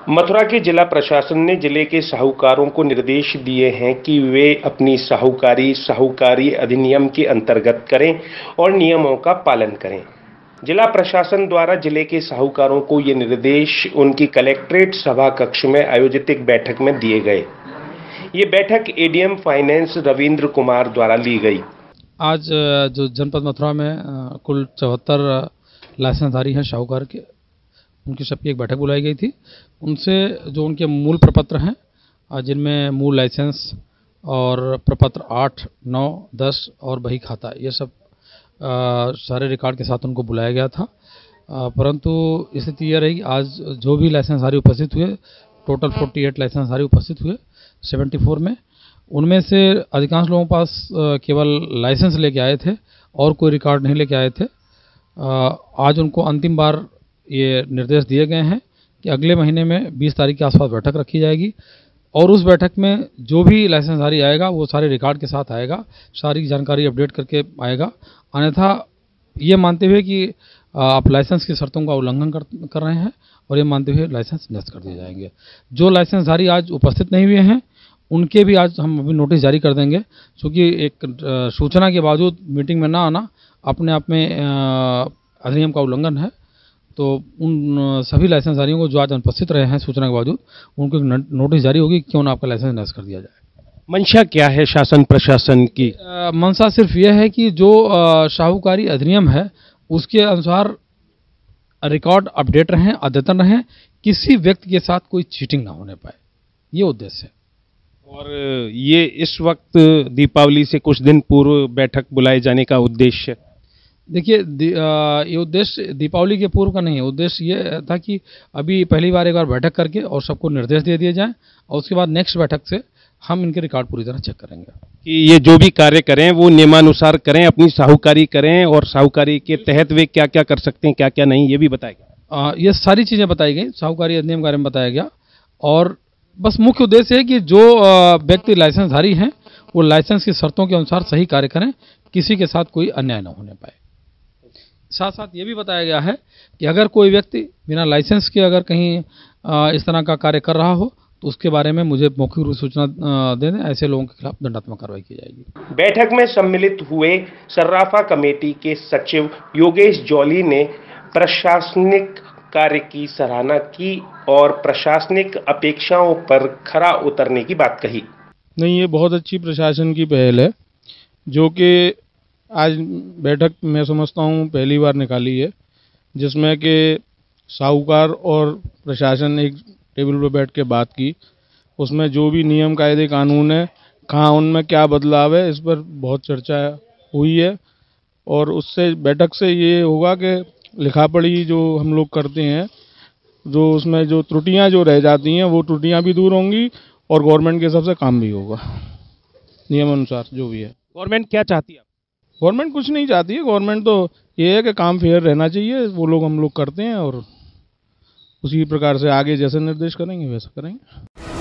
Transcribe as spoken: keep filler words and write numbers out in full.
मथुरा के जिला प्रशासन ने जिले के साहूकारों को निर्देश दिए हैं कि वे अपनी साहूकारी साहूकारी अधिनियम के अंतर्गत करें और नियमों का पालन करें। जिला प्रशासन द्वारा जिले के साहूकारों को ये निर्देश उनकी कलेक्ट्रेट सभा कक्ष में आयोजित एक बैठक में दिए गए। ये बैठक एडीएम फाइनेंस रविंद्र कुमार द्वारा ली गई। आज जो जनपद मथुरा में कुल चौहत्तर लाइसेंसधारी हैं साहूकार के, उनकी सबकी एक बैठक बुलाई गई थी। उनसे जो उनके मूल प्रपत्र हैं, जिनमें मूल लाइसेंस और प्रपत्र आठ, नौ, दस और बही खाता, ये सब आ, सारे रिकॉर्ड के साथ उनको बुलाया गया था। आ, परंतु स्थिति यह रही, आज जो भी लाइसेंसधारी उपस्थित हुए, टोटल अड़तालीस लाइसेंसधारी उपस्थित हुए चौहत्तर में, उनमें से अधिकांश लोगों के पास केवल लाइसेंस लेके आए थे और कोई रिकॉर्ड नहीं लेके आए थे। आज उनको अंतिम बार ये निर्देश दिए गए हैं कि अगले महीने में बीस तारीख के आसपास बैठक रखी जाएगी और उस बैठक में जो भी लाइसेंसधारी आएगा वो सारे रिकॉर्ड के साथ आएगा, सारी जानकारी अपडेट करके आएगा। अन्यथा ये मानते हुए कि आप लाइसेंस की शर्तों का उल्लंघन कर, कर रहे हैं और ये मानते हुए लाइसेंस निरस्त कर दिए जाएंगे। जो लाइसेंसधारी आज उपस्थित नहीं हुए हैं उनके भी आज हम अभी नोटिस जारी कर देंगे, क्योंकि एक सूचना के बावजूद मीटिंग में ना आना अपने आप में अधिनियम का उल्लंघन है। तो उन सभी लाइसेंसधारियों को जो आज अनुपस्थित रहे हैं सूचना के बावजूद, उनको नोटिस जारी होगी कि क्यों ना आपका लाइसेंस निरस्त कर दिया जाए। मंशा क्या है शासन प्रशासन की? आ, मंशा सिर्फ यह है कि जो साहूकारी अधिनियम है उसके अनुसार रिकॉर्ड अपडेट रहें, अद्यतन रहें, किसी व्यक्ति के साथ कोई चीटिंग ना होने पाए, ये उद्देश्य है। और ये इस वक्त दीपावली से कुछ दिन पूर्व बैठक बुलाए जाने का उद्देश्य? देखिए, ये उद्देश्य दीपावली के पूर्व का नहीं है। उद्देश्य ये था कि अभी पहली बार एक बार बैठक करके और सबको निर्देश दे दिए जाएं और उसके बाद नेक्स्ट बैठक से हम इनके रिकॉर्ड पूरी तरह चेक करेंगे कि ये जो भी कार्य करें वो नियमानुसार करें, अपनी साहूकारी करें और साहूकारी के तहत वे क्या क्या कर सकते हैं, क्या क्या नहीं, ये भी बताएगा। ये सारी चीज़ें बताई गई, साहूकारी अधिनियम के बारे में बताया गया और बस मुख्य उद्देश्य है कि जो व्यक्ति लाइसेंसधारी हैं वो लाइसेंस की शर्तों के अनुसार सही कार्य करें, किसी के साथ कोई अन्याय न होने पाए। साथ साथ ये भी बताया गया है कि अगर कोई व्यक्ति बिना लाइसेंस के अगर कहीं इस तरह का कार्य कर रहा हो तो उसके बारे में मुझे मौखिक रूप से सूचना दे दें, ऐसे लोगों के खिलाफ दंडात्मक कार्रवाई की जाएगी। बैठक में सम्मिलित हुए सर्राफा कमेटी के सचिव योगेश जौली ने प्रशासनिक कार्य की सराहना की और प्रशासनिक अपेक्षाओं पर खरा उतरने की बात कही। नहीं, ये बहुत अच्छी प्रशासन की पहल है जो कि आज बैठक मैं समझता हूँ पहली बार निकाली है, जिसमें कि साहूकार और प्रशासन एक टेबल पर बैठ के बात की। उसमें जो भी नियम कायदे कानून है, कहाँ उनमें क्या बदलाव है, इस पर बहुत चर्चा हुई है और उससे बैठक से ये होगा कि लिखा पढ़ी जो हम लोग करते हैं, जो उसमें जो त्रुटियां जो रह जाती हैं वो त्रुटियां भी दूर होंगी और गवर्नमेंट के हिसाब से काम भी होगा नियम अनुसार जो भी है। गवर्नमेंट क्या चाहती है? गवर्नमेंट कुछ नहीं चाहती है। गवर्नमेंट तो ये है कि काम फेयर रहना चाहिए, वो लोग हम लोग करते हैं और उसी प्रकार से आगे जैसे निर्देश करेंगे वैसा करेंगे।